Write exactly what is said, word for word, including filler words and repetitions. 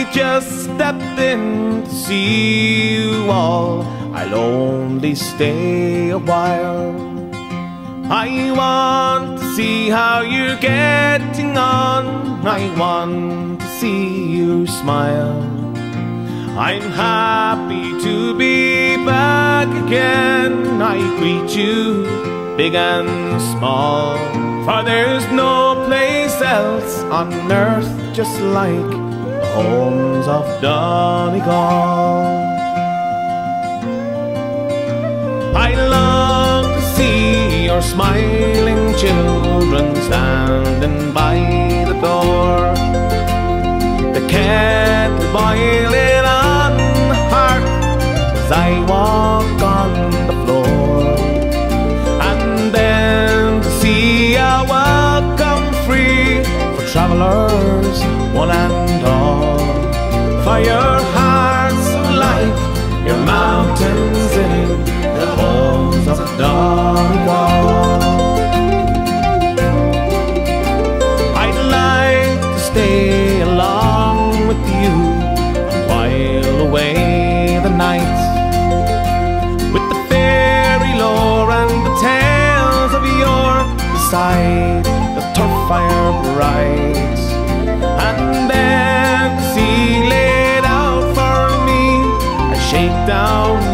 just stepped in to see you all. I'll only stay a while. I want to see how you're getting on. I want to see you smile. I'm happy to be back again. I greet you, big and small, for there's no place else on earth just like the homes of Donegal. I long to see your smiling children standing by the door, the kettle boiling on the hearth as I walk on the floor, and then to see a welcome free for travellers one and all. For your hearts of life, your mountains in the homes of Donegal. I'd like to stay along with you and while away the night with the fairy lore and the tales of yore beside the turf fire bright, and then to see laid out for me a shakedown